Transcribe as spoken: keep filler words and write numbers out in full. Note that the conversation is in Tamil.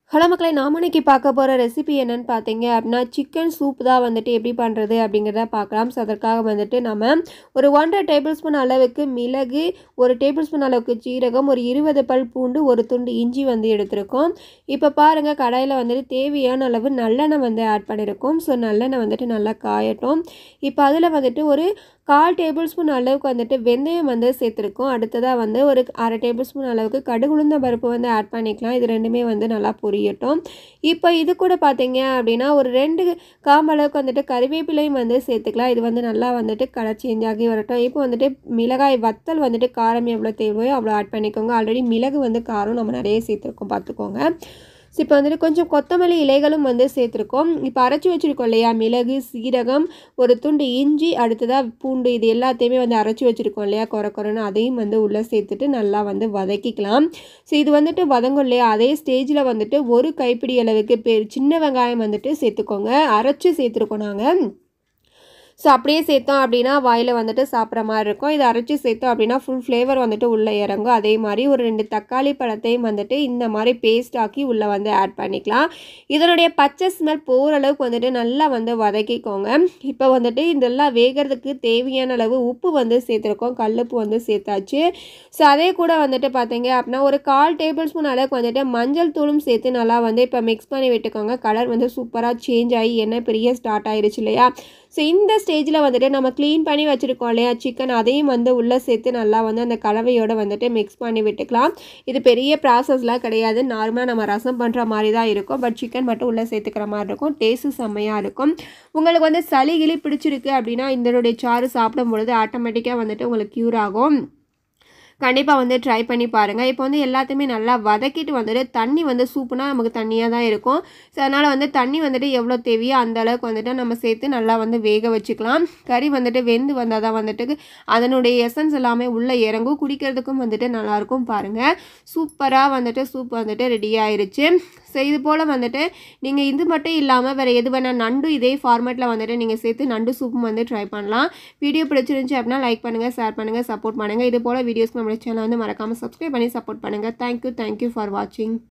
ஹலோ மக்களே, நாம இன்னைக்கு பார்க்க போகிற ரெசிபி என்னன்னு பார்த்தீங்க அப்படின்னா சிக்கன் சூப் தான் வந்துட்டு எப்படி பண்ணுறது அப்படிங்கிறத பார்க்கலாம். ஸோ அதற்காக வந்துட்டு நம்ம ஒரு ஒன்றரை டேபிள் ஸ்பூன் அளவுக்கு மிளகு, ஒரு டேபிள் ஸ்பூன் அளவுக்கு சீரகம், ஒரு இருபது பல் பூண்டு, ஒரு துண்டு இஞ்சி வந்து எடுத்திருக்கோம். இப்போ பாருங்கள், கடாயில் வந்துட்டு தேவையான அளவு நல்லெண்ணெய் வந்து ஆட் பண்ணியிருக்கோம். ஸோ நல்லெண்ணெய் வந்துட்டு நல்லா காயட்டும். இப்போ அதில் வந்துட்டு ஒரு கால் டேபிள் ஸ்பூன் அளவுக்கு வந்துட்டு வெந்தயம் வந்து சேர்த்துருக்கோம். அடுத்ததாக வந்து ஒரு அரை டேபிள் ஸ்பூன் அளவுக்கு கடுகுளுந்த பருப்பு வந்து ஆட் பண்ணிக்கலாம். இது ரெண்டுமே வந்து நல்லா பொரியட்டும். இப்போ இது கூட பார்த்தீங்க அப்படின்னா ஒரு ரெண்டு காம்பு அளவுக்கு வந்துட்டு கறிவேப்பிலையும் வந்து சேர்த்துக்கலாம். இது வந்து நல்லா வந்துட்டு கலர் சேஞ்ச் ஆகி வரட்டும். இப்போ வந்துட்டு மிளகாய் வத்தல் வந்துட்டு காரம் எவ்வளோ தேவையோ அவ்வளோ ஆட் பண்ணிக்கோங்க. ஆல்ரெடி மிளகு வந்து காரம் நம்ம நிறைய சேர்த்துருக்கோம், பார்த்துக்கோங்க. ஸோ இப்போ வந்துட்டு கொஞ்சம் கொத்தமல்லி இலைகளும் வந்து சேர்த்துருக்கோம். இப்போ அரைச்சி வச்சுருக்கோம் இல்லையா, மிளகு, சீரகம், ஒரு துண்டு இஞ்சி, அடுத்ததாக பூண்டு, இது எல்லாத்தையுமே வந்து அரைச்சி வச்சுருக்கோம் இல்லையா குறை குறைன்னு, அதையும் வந்து உள்ளே சேர்த்துட்டு நல்லா வந்து வதக்கிக்கலாம். ஸோ இது வந்துட்டு வதங்கும் இல்லையா, அதே ஸ்டேஜில் வந்துட்டு ஒரு கைப்பிடி அளவுக்கு பேர் சின்ன வெங்காயம் வந்துட்டு சேர்த்துக்கோங்க. அரைச்சி சேர்த்துருக்கோம் நாங்கள். ஸோ அப்படியே சேர்த்தோம் அப்படின்னா வாயில் வந்துட்டு சாப்பிட்ற மாதிரி இருக்கும். இதை அரைச்சி சேர்த்தோம் அப்படின்னா ஃபுல் ஃப்ளேவர் வந்துட்டு உள்ளே இறங்கும். அதே மாதிரி ஒரு ரெண்டு தக்காளி பழத்தையும் வந்துட்டு இந்த மாதிரி பேஸ்ட் ஆக்கி உள்ளே வந்து ஆட் பண்ணிக்கலாம். இதனுடைய பச்சை ஸ்மெல் போகிற அளவுக்கு வந்துட்டு நல்லா வந்து வதக்கிக்கோங்க. இப்போ வந்துட்டு இதெல்லாம் வேகிறதுக்கு தேவையான அளவு உப்பு வந்து சேர்த்துருக்கோம். கல்லுப்பு வந்து சேர்த்தாச்சு. ஸோ அதே கூட வந்துட்டு பார்த்தீங்க அப்படின்னா ஒரு கால் டேபிள் ஸ்பூன் அளவுக்கு வந்துட்டு மஞ்சள் தூளும் சேர்த்து நல்லா வந்து இப்போ மிக்ஸ் பண்ணி விட்டுக்கோங்க. கலர் வந்து சூப்பராக சேஞ்ச் ஆகி எண்ணெய் பெரிய ஸ்டார்ட் ஆயிடுச்சு இல்லையா. ஸோ இந்த ஸ்டேஜில் வந்துட்டு நம்ம க்ளீன் பண்ணி வச்சுருக்கோம் இல்லையா சிக்கன், அதையும் வந்து உள்ளே சேர்த்து நல்லா வந்து அந்த கலவையோடு வந்துட்டு மிக்ஸ் பண்ணி விட்டுக்கலாம். இது பெரிய ப்ராசஸ்லாம் கிடையாது. நார்மலாக நம்ம ரசம் பண்ணுற மாதிரி தான் இருக்கும். பட் சிக்கன் மட்டும் உள்ளே சேர்த்துக்கிற மாதிரி இருக்கும். டேஸ்ட்டு செம்மையாக இருக்கும். உங்களுக்கு வந்து சளி கிளி பிடிச்சிருக்கு அப்படின்னா இதனுடைய சாறு சாப்பிடும் பொழுது ஆட்டோமேட்டிக்காக வந்துட்டு உங்களுக்கு க்யூர் ஆகும். கண்டிப்பாக வந்து ட்ரை பண்ணி பாருங்கள். இப்போ வந்து எல்லாத்தையுமே நல்லா வதக்கிட்டு வந்துட்டு தண்ணி வந்து சூப்புனா நமக்கு தண்ணியாக தான் இருக்கும். ஸோ அதனால் வந்து தண்ணி வந்துட்டு எவ்வளோ தேவையோ அந்த அளவுக்கு வந்துட்டு நம்ம சேர்த்து நல்லா வந்து வேக வச்சுக்கலாம். கறி வந்துட்டு வெந்து வந்தால் தான் வந்துட்டு அதனுடைய எசன்ஸ் எல்லாமே உள்ளே இறங்கும். குடிக்கிறதுக்கும் வந்துட்டு நல்லாயிருக்கும். பாருங்கள், சூப்பராக வந்துட்டு சூப் வந்துட்டு ரெடி ஆயிடுச்சு. ஸோ இது போல் வந்துட்டு நீங்கள் இது மட்டும் இல்லாமல் வேறு எது வேணால் நண்டு இதே ஃபார்மேட்டில் வந்துட்டு நீங்கள் சேர்த்து நண்டு சூப்பும் வந்து ட்ரை பண்ணலாம். வீடியோ பிடிச்சிருந்துச்சி அப்படின்னா லைக் பண்ணுங்கள், ஷேர் பண்ணுங்கள், சப்போர்ட் பண்ணுங்கள். இது போல் வீடியோஸ்க்கு நம்மளோட சேனல் வந்து மறக்காமல் சப்ஸ்கிரைப் பண்ணி சப்போர்ட் பண்ணுங்கள். தேங்க்யூ தேங்க்யூ ஃபார் வாட்சிங்.